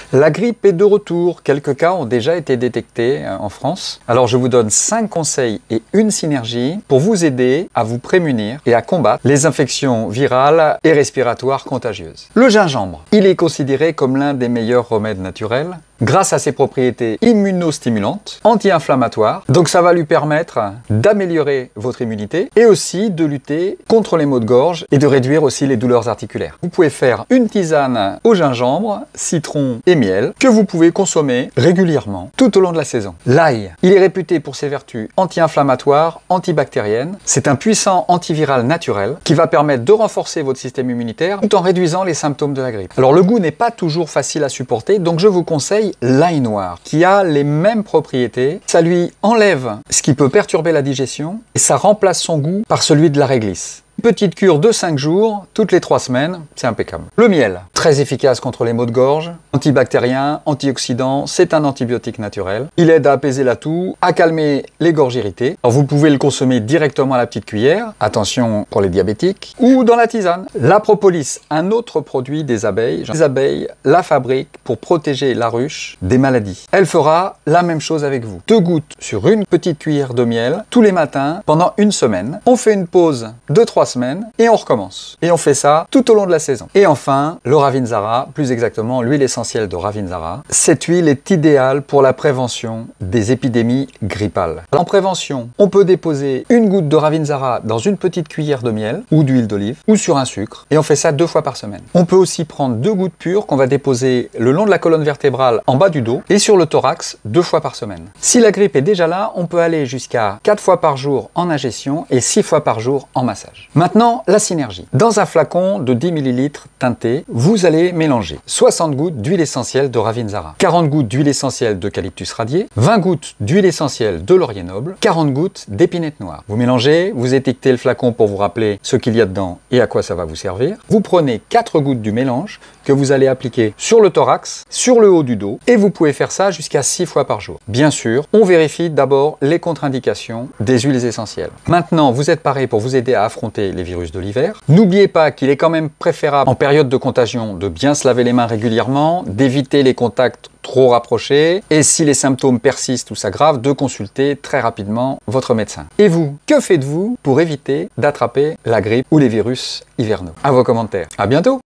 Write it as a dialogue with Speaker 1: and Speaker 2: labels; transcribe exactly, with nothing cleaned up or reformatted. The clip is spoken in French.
Speaker 1: La grippe est de retour. Quelques cas ont déjà été détectés en France. Alors je vous donne cinq conseils et une synergie pour vous aider à vous prémunir et à combattre les infections virales et respiratoires contagieuses. Le gingembre, il est considéré comme l'un des meilleurs remèdes naturels grâce à ses propriétés immunostimulantes, anti-inflammatoires. Donc ça va lui permettre d'améliorer votre immunité et aussi de lutter contre les maux de gorge et de réduire aussi les douleurs articulaires. Vous pouvez faire une tisane au gingembre, citron et miel que vous pouvez consommer régulièrement tout au long de la saison. L'ail, il est réputé pour ses vertus anti-inflammatoires, antibactériennes. C'est un puissant antiviral naturel qui va permettre de renforcer votre système immunitaire tout en réduisant les symptômes de la grippe. Alors le goût n'est pas toujours facile à supporter, donc je vous conseille l'ail noir, qui a les mêmes propriétés. Ça lui enlève ce qui peut perturber la digestion et ça remplace son goût par celui de la réglisse. Petite cure de cinq jours, toutes les trois semaines, c'est impeccable. Le miel, très efficace contre les maux de gorge, antibactérien, antioxydant, c'est un antibiotique naturel. Il aide à apaiser la toux, à calmer les gorges irritées. Alors vous pouvez le consommer directement à la petite cuillère, attention pour les diabétiques, ou dans la tisane. La propolis, un autre produit des abeilles. Les abeilles la fabriquent pour protéger la ruche des maladies. Elle fera la même chose avec vous. Deux gouttes sur une petite cuillère de miel tous les matins pendant une semaine. On fait une pause de trois semaines et on recommence. Et on fait ça tout au long de la saison. Et enfin, le Ravintsara, plus exactement l'huile essentielle de Ravintsara. Cette huile est idéale pour la prévention des épidémies grippales. En prévention, on peut déposer une goutte de Ravintsara dans une petite cuillère de miel ou d'huile d'olive ou sur un sucre et on fait ça deux fois par semaine. On peut aussi prendre deux gouttes pures qu'on va déposer le long de la colonne vertébrale en bas du dos et sur le thorax deux fois par semaine. Si la grippe est déjà là, on peut aller jusqu'à quatre fois par jour en ingestion et six fois par jour en massage. Maintenant, la synergie. Dans un flacon de dix millilitres teinté, vous allez mélanger soixante gouttes d'huile essentielle de Ravintsara, quarante gouttes d'huile essentielle d'eucalyptus radié, vingt gouttes d'huile essentielle de laurier noble, quarante gouttes d'épinette noire. Vous mélangez, vous étiquetez le flacon pour vous rappeler ce qu'il y a dedans et à quoi ça va vous servir. Vous prenez quatre gouttes du mélange que vous allez appliquer sur le thorax, sur le haut du dos et vous pouvez faire ça jusqu'à six fois par jour. Bien sûr, on vérifie d'abord les contre-indications des huiles essentielles. Maintenant, vous êtes paré pour vous aider à affronter les virus de l'hiver. N'oubliez pas qu'il est quand même préférable en période de contagion de bien se laver les mains régulièrement, d'éviter les contacts trop rapprochés et si les symptômes persistent ou s'aggravent, de consulter très rapidement votre médecin. Et vous, que faites-vous pour éviter d'attraper la grippe ou les virus hivernaux? À vos commentaires. À bientôt!